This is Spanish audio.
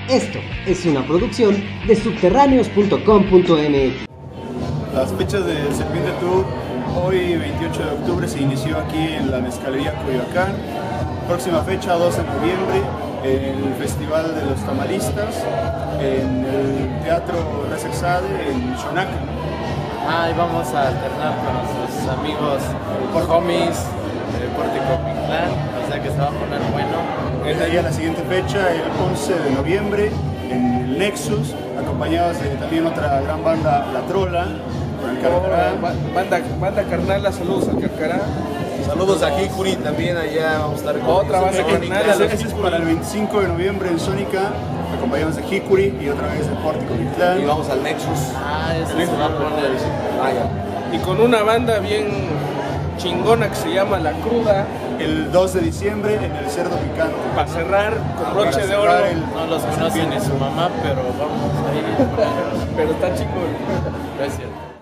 Esto es una producción de subterráneos.com.mx. Las fechas del Serpiente Tour, hoy 28 de octubre se inició aquí en la Mezcalería Coyoacán. Próxima fecha 2 de noviembre, el Festival de los Tamalistas, en el Teatro Resexade en Xonaca. Y vamos a alternar con nuestros amigos homies de Pórtico Pictlán, o sea que se va a poner bueno. De ahí a la siguiente fecha, el 11 de noviembre, en el Nexus, acompañados de también otra gran banda, La Trola, con el Carcará. Banda Carnala, saludos al Carcará. Saludos a Hikuri también, allá vamos a estar con Otra banda Carnala. Ese es para el 25 de noviembre en Sónica, acompañados de Hikuri y otra vez de Pórtico Pictlán. Y vamos al Nexus. Ese se va a poner. Y con una banda bien chingona que se llama La Cruda, El 2 de diciembre en el Cerdo Picante. para cerrar con broche Para de oro. cerrar el- No los conoce ni su mamá, pero vamos a ir. Pero está chingón. Gracias.